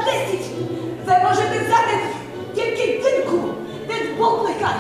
10 ви можете взяти тільки динку від бублика.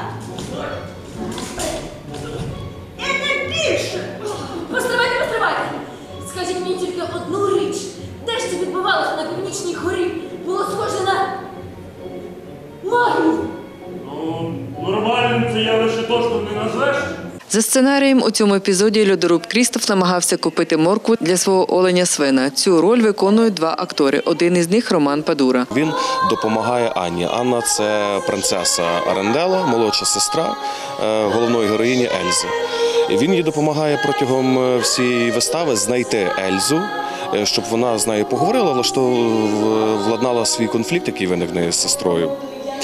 І не більше. Постривайте. Скажіть мені тільки одну річ. Де ж це відбувалося на Північній горі? Було схоже на магію. Ну, нормальним це явище точно не назвеш. За сценарієм у цьому епізоді льодоруб Крістоф намагався купити моркву для свого оленя Свена. Цю роль виконують два актори. Один із них – Роман Падура. Він допомагає Анні. Анна – це принцеса Аренделла, молодша сестра головної героїні Ельзи. Він їй допомагає протягом всієї вистави знайти Ельзу, щоб вона з нею поговорила, владнала свій конфлікт, який виникне з сестрою.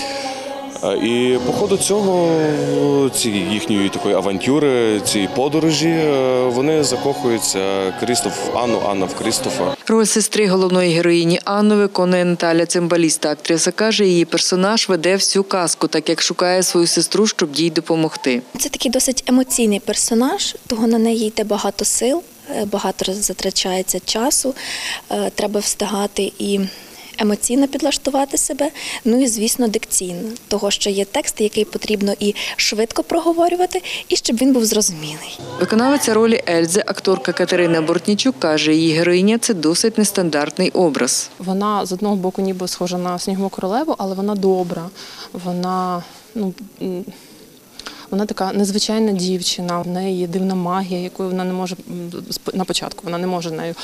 І по ходу цього, їхньої такої авантюри, цієї подорожі, вони закохуються. Крістоф в Анну, Анна в Крістофа. Роль сестри головної героїні Анну виконує Наталя Цимбаліста. Актриса каже, її персонаж веде всю казку, так як шукає свою сестру, щоб їй допомогти. Це такий досить емоційний персонаж, того на неї йде багато сил, багато затрачається часу, треба встигати і емоційно підлаштувати себе, ну і, звісно, дикційно. Того, що є текст, який потрібно і швидко проговорювати, і щоб він був зрозумілий. Виконавиця ролі Ельзи, акторка Катерина Бортнічук, каже, її героїня – це досить нестандартний образ. Вона, з одного боку, ніби схожа на Снігову королеву, але вона добра. Вона така незвичайна дівчина, в неї є дивна магія, якою вона не може, на початку вона не може нею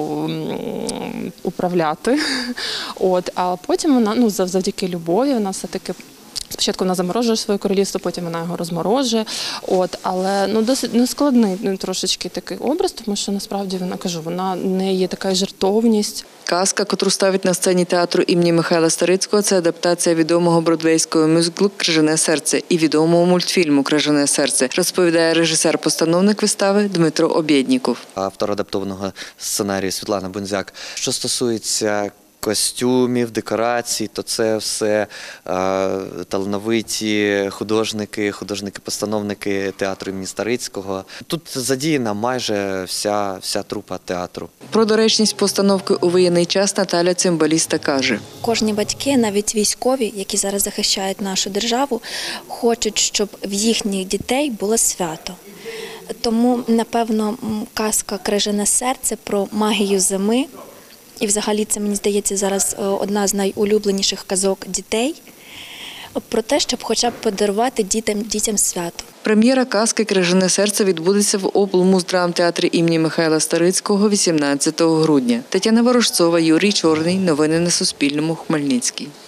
управляти. А потім вона, завдяки любові, вона все-таки, спочатку вона заморожує своє королівство, потім вона його розморожує. Але досить нескладний трошечки такий образ, тому що насправді вона не є така жертовність. Казка, котру ставить на сцені театру імені Михайла Старицького, це адаптація відомого бродвейського мюзиклу «Крижане серце» і відомого мультфільму «Крижане серце», розповідає режисер-постановник вистави Дмитро Обєдніков. Автор адаптованого сценарію Світлана Бунзяк. Що стосується костюмів, декорацій, то це все талановиті художники-постановники театру імені Старицького. Тут задіяна майже вся трупа театру. Про доречність постановки у воєнний час Наталя Цимбаліста каже. Кожні батьки, навіть військові, які зараз захищають нашу державу, хочуть, щоб в їхніх дітей було свято. Тому, напевно, казка «Крижане серце» про магію зими. І взагалі це, мені здається, зараз одна з найулюбленіших казок дітей. Про те, щоб хоча б подарувати дітям свято. Прем'єра казки «Крижане серце» відбудеться в облмуздрамтеатрі імені Михайла Старицького 18 грудня. Тетяна Ворожцова, Юрій Чорний. Новини на Суспільному. Хмельницький.